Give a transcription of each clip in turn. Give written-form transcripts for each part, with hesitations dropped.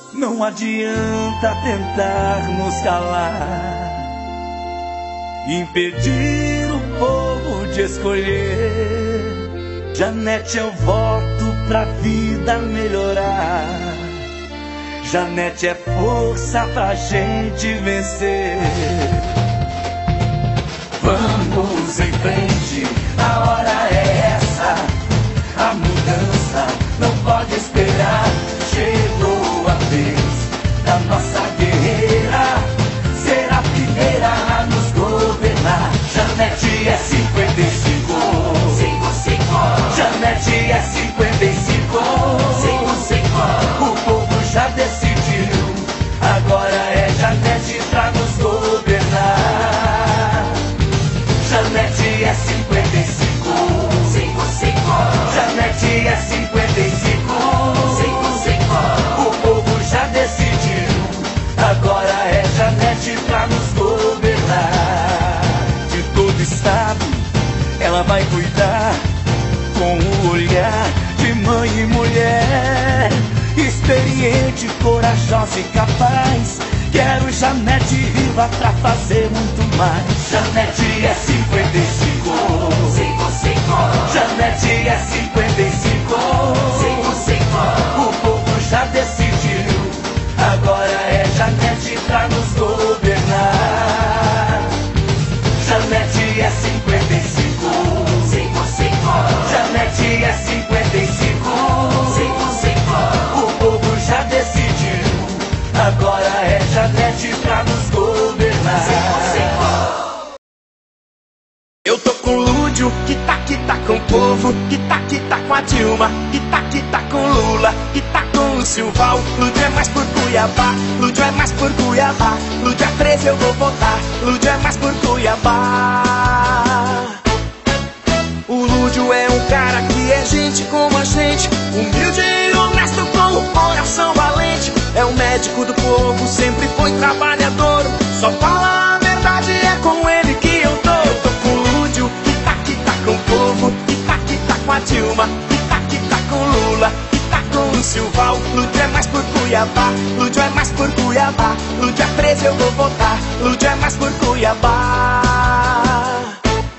Não adianta tentar nos calar, impedir o povo de escolher. Janete, eu voto pra vida melhorar. Janete é força pra gente vencer. Vamos em frente, a hora é essa. A mudança não pode esperar. Chegou a vez da nossa guerreira ser a primeira a nos governar. Janete é 55. 55. Janete é 55. 55. O povo já decidiu. Agora é Janete pra nos governar. Janete é 55. 55. Janete é 55. 55. O povo já decidiu. Agora é Janete pra nos governar. De todo estado ela vai cuidar, com o olhar de mãe e mulher. Experiente, corajosa e capaz. Quero Janete viva pra fazer muito mais. Janete é 55. 55. Janete é 55. 55. O povo já decidiu. Agora é Janete pra nos governar. Janete é 55. 55. Janete é 55. 55. O povo já decidiu. Agora é Janete pra nos governar. 55. Eu tô com o Lúdio, que tá com o povo, que tá com a Dilma, que tá com o Lula, que tá com o Silval. Lúdio é mais por Cuiabá, Lúdio é mais por Cuiabá. Lúdio é 13, eu vou votar, Lúdio é mais por Cuiabá. O Lúdio é um cara que é gente como a gente, humilde e honesto com o coração valente. É um médico do povo, sempre foi trabalhador. Só fala a verdade, é com ele que eu tô. Eu tô com o Lúdio, que tá com o povo, que tá com a Dilma, que tá com o Lula, que tá com o Silval. Lúdio é mais por Cuiabá, Lúdio é mais por Cuiabá. Lúdio é 13, eu vou votar, Lúdio é mais por Cuiabá.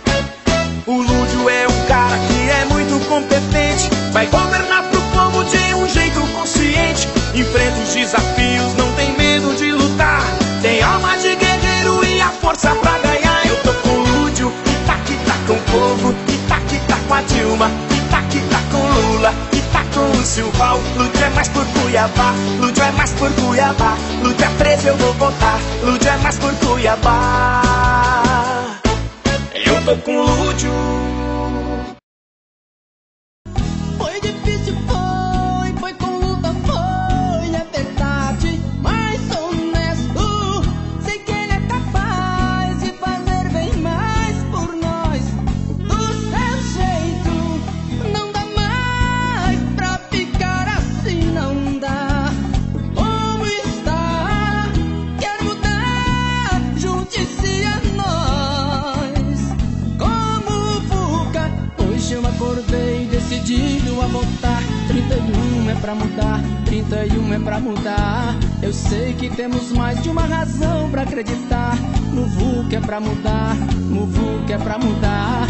O Lúdio é um cara que é muito competente, vai governar pro povo de um jeito consciente. Enfrenta os desafios, não tem medo de lutar. Tem alma de guerreiro e a força pra ganhar. Eu tô com o Lúdio, que tá com o povo, que tá com a Dilma, que tá com o Lula, que tá com o Silval. Lúdio é mais por Cuiabá, Lúdio é mais por Cuiabá. Lúdio é 13, eu vou votar, Lúdio é mais por Cuiabá. Eu tô com o Lúdio. Foi difícil, foi com luta, foi, é verdade, mas sou honesto. Sei que ele é capaz de fazer bem mais por nós. Do seu jeito, não dá mais pra ficar assim, não dá. Como está? Quero mudar, junte-se a nós. Como Fuca, hoje eu acordei decidido a votar. 31 é pra mudar, 31 é pra mudar. Eu sei que temos mais de uma razão pra acreditar. Muvuca é pra mudar, Muvuca é pra mudar.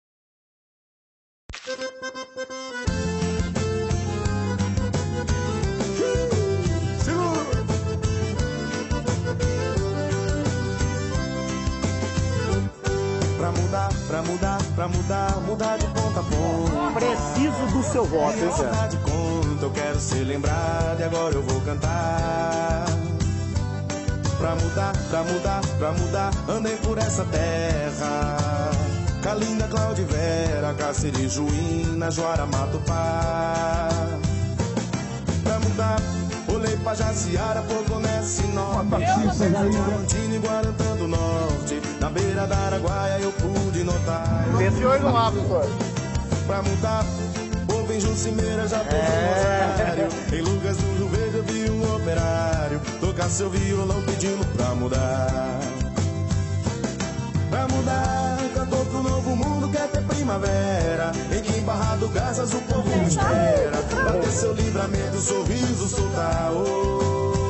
Mudar de ponta a ponta. Preciso do seu voto, hein, Zé? Mudar de conta, eu quero ser lembrado e agora eu vou cantar. Pra mudar, andei por essa terra. Calinda, Cláudia, Vera, Cáceres, Juína, Joara, Matupá. Pra mudar, olhei pra Jaciara, Poconé, Sinop, Diamantina e Guarantã do Norte. Na beira da Araguaia eu pude notar. Esse hoje não abre, senhor. Pra mudar, povo em Jucimeira já fez um rosário. Em Lucas do Rio Verde eu vi um operário tocar seu violão pedindo pra mudar. Pra mudar, cantou pro novo mundo, quer ter primavera. Em que Barrado Garças o povo espera. Pra ter seu livramento, sorriso soltar. Oh.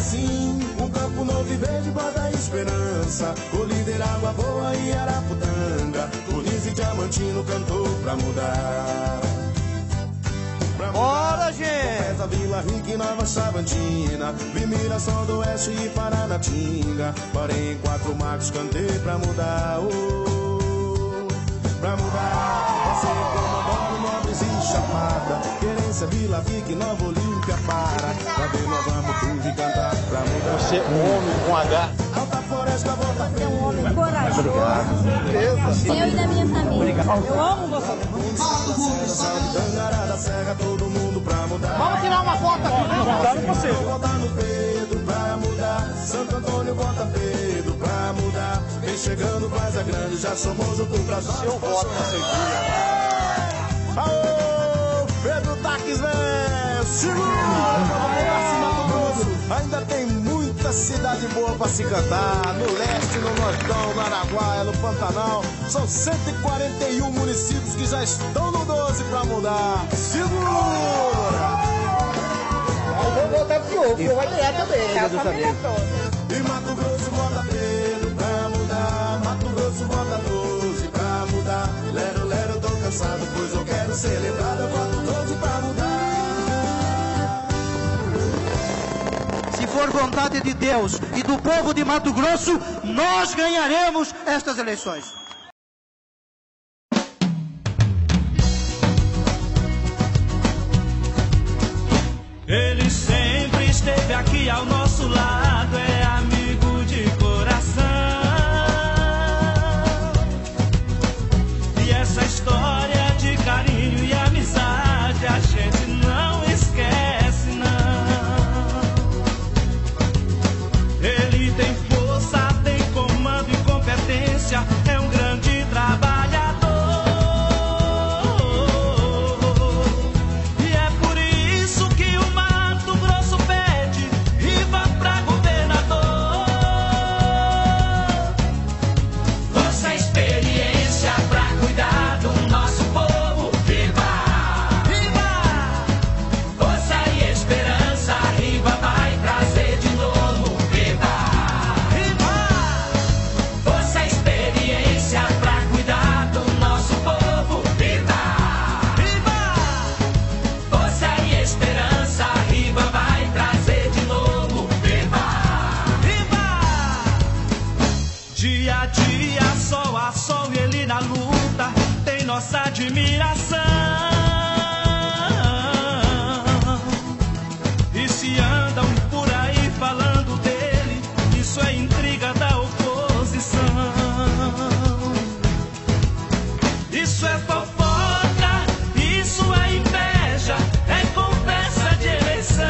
assim, um campo novo e verde bota esperança. Colíder, Água Boa e Araputanga, Tunis e Diamantino cantou pra mudar. Bora, gente! Da Vila Rica e Nova Chavantina, vi Mirassol do Oeste e Paranatinga. Parei em Quatro Marcos, cantei pra mudar, oh, pra mudar. Você comandando Nobres e Chapada, Querência, Vila Rica e Nova Olímpia para. Cadê nós vamos tudo e cantar pra mudar? Você, um homem com H. Alta Floresta, volta Você é um homem corajoso. Eu e da minha família. Eu amo você. Tangará da Serra, todo mundo pra mudar. Vamos tirar uma foto aqui, né? Não possível. Vota no Pedro pra mudar. Santo Antônio vota Pedro pra mudar. Vem chegando, Vaza Grande, já somos junto pra nós. Seu voto não sei dia. Aô, Pedro Taques, velho! Segura! Ainda tem muita cidade boa pra se cantar. No leste, no Nortão, no Araguaia, no Pantanal. São 141 municípios que já estão no 12 pra mudar. Segura! Eu vou voltar pro outro, vai ganhar também. A família toda. E Mato Grosso vota Pedro pra mudar. Mato Grosso vota 12 pra mudar. Lero, lero, tô cansado, pois eu quero ser lembrado. Eu voto 12 pra mudar. Se for vontade de Deus e do povo de Mato Grosso, nós ganharemos estas eleições. Ele sempre esteve aqui ao nosso lado, é amigo de coração. E essa história de carinho e amizade a gente não esquece, não. Ele tem força, tem comando e competência, é um grande trabalhador. E é por isso que o Mato Grosso pede Riva pra governador. Nossa experiência pra cuidar do nosso povo. Riva! Riva! Força e esperança, Riva vai trazer de novo. Riva! Riva! Força e experiência pra cuidar do nosso povo. Riva! Riva! Força e esperança, Riva vai trazer de novo. Riva! Riva! Dia a dia, sol a sol, ele na luta tem nossa admiração. E se andam por aí falando dele, isso é intriga da oposição. Isso é fofoca, isso é inveja, é conversa de eleição.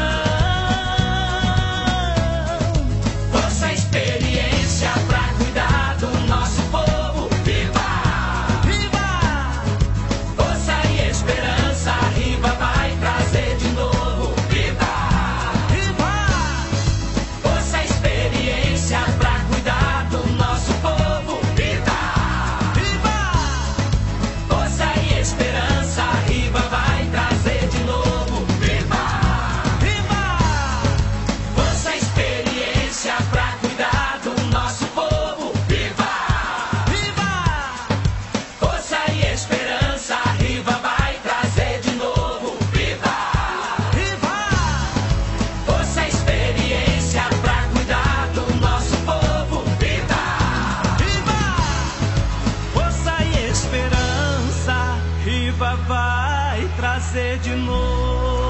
Força e experiência pra cuidar do nosso povo. Viva! Viva! Força e esperança, Riva vai trazer de novo. Viva! Viva! Força e experiência pra cuidar do nosso povo. Viva! Viva! Força e esperança, Riva vai trazer de novo. Viva! Viva! Força e experiência pra cuidar do nosso povo. Viva! Viva! Força e esperança, Riva vai trazer de novo. Viva! Viva! Força e experiência pra cuidar do nosso povo. Viva! Viva! Força e esperança, Riva vai trazer de novo.